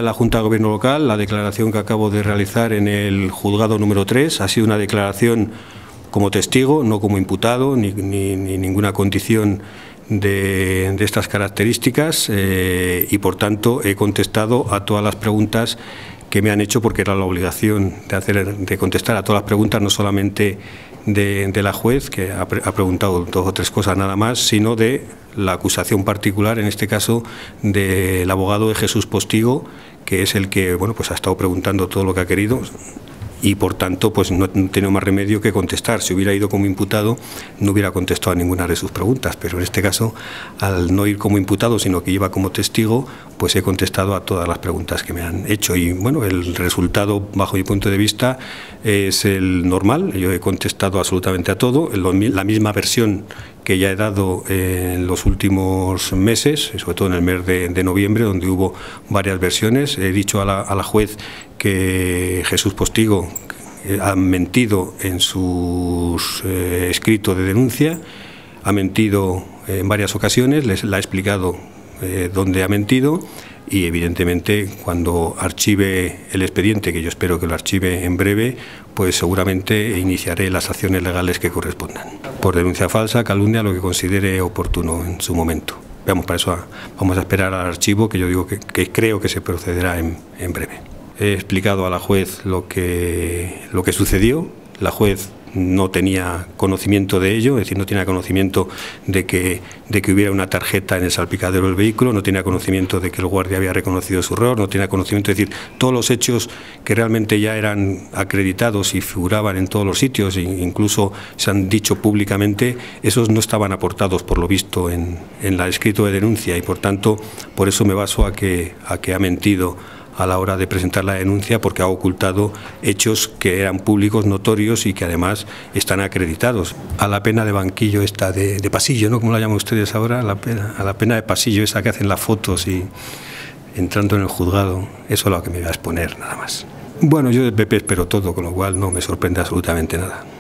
la Junta de Gobierno Local, la declaración que acabo de realizar en el juzgado número 3 ha sido una declaración como testigo, no como imputado, ni ninguna condición de estas características, y por tanto he contestado a todas las preguntas que me han hecho, porque era la obligación de contestar a todas las preguntas, no solamente de la juez, que ha preguntado 2 o 3 cosas nada más, sino de la acusación particular, en este caso del abogado de Jesús Postigo, que es el que pues ha estado preguntando todo lo que ha querido. Y por tanto pues no he tenido más remedio que contestar. Si hubiera ido como imputado no hubiera contestado a ninguna de sus preguntas, pero en este caso, al no ir como imputado sino que iba como testigo, pues he contestado a todas las preguntas que me han hecho. Y bueno, el resultado bajo mi punto de vista es el normal. Yo he contestado absolutamente a todo, la misma versión que ya he dado en los últimos meses, sobre todo en el mes de noviembre, donde hubo varias versiones. He dicho a la juez que Jesús Postigo ha mentido en sus escritos de denuncia, ha mentido en varias ocasiones, la he explicado dónde ha mentido, y evidentemente cuando archive el expediente, que yo espero que lo archive en breve, pues seguramente iniciaré las acciones legales que correspondan. Por denuncia falsa, calumnia, lo que considere oportuno en su momento. Veamos, para eso vamos a esperar al archivo, que yo digo que creo que se procederá en breve. He explicado a la juez lo que sucedió. La juez no tenía conocimiento de ello, es decir, no tenía conocimiento de que hubiera una tarjeta en el salpicadero del vehículo, no tenía conocimiento de que el guardia había reconocido su error, no tenía conocimiento, es decir, todos los hechos que realmente ya eran acreditados y figuraban en todos los sitios, e incluso se han dicho públicamente, esos no estaban aportados por lo visto en el escrito de denuncia, y por tanto por eso me baso a que ha mentido a la hora de presentar la denuncia, porque ha ocultado hechos que eran públicos, notorios, y que además están acreditados. A la pena de banquillo esta de pasillo, ¿no? ¿Cómo la llaman ustedes ahora? A la pena de pasillo esa que hacen las fotos y entrando en el juzgado, eso es lo que me voy a exponer, nada más. Bueno, yo del PP espero todo, con lo cual no me sorprende absolutamente nada.